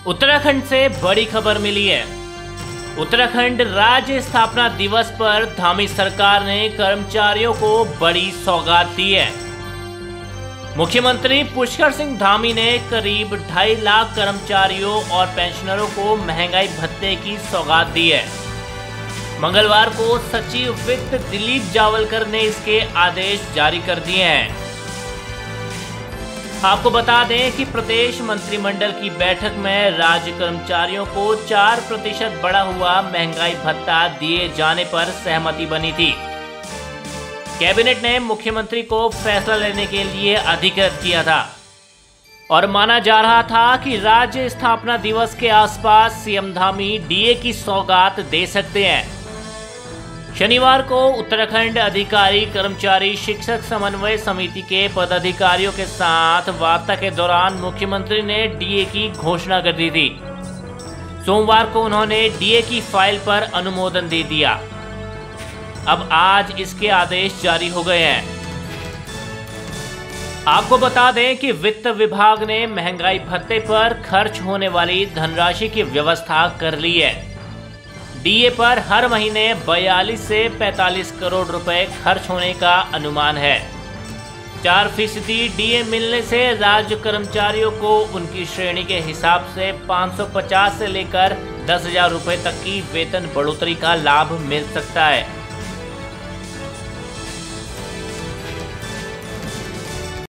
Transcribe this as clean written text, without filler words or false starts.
उत्तराखंड से बड़ी खबर मिली है। उत्तराखंड राज्य स्थापना दिवस पर धामी सरकार ने कर्मचारियों को बड़ी सौगात दी है। मुख्यमंत्री पुष्कर सिंह धामी ने करीब 2.5 लाख कर्मचारियों और पेंशनरों को महंगाई भत्ते की सौगात दी है। मंगलवार को सचिव वित्त दिलीप जावलकर ने इसके आदेश जारी कर दिए हैं। आपको बता दें कि प्रदेश मंत्रिमंडल की बैठक में राज्य कर्मचारियों को 4% बढ़ा हुआ महंगाई भत्ता दिए जाने पर सहमति बनी थी। कैबिनेट ने मुख्यमंत्री को फैसला लेने के लिए अधिकृत किया था और माना जा रहा था कि राज्य स्थापना दिवस के आसपास सीएम धामी डीए की सौगात दे सकते हैं। शनिवार को उत्तराखंड अधिकारी कर्मचारी शिक्षक समन्वय समिति के पदाधिकारियों के साथ वार्ता के दौरान मुख्यमंत्री ने डीए की घोषणा कर दी थी। सोमवार को उन्होंने डीए की फाइल पर अनुमोदन दे दिया। अब आज इसके आदेश जारी हो गए हैं। आपको बता दें कि वित्त विभाग ने महंगाई भत्ते पर खर्च होने वाली धनराशि की व्यवस्था कर ली है। डीए पर हर महीने 42 से 45 करोड़ रुपए खर्च होने का अनुमान है। 4% डीए मिलने से राज्य कर्मचारियों को उनकी श्रेणी के हिसाब से 550 से लेकर 10,000 रुपए तक की वेतन बढ़ोतरी का लाभ मिल सकता है।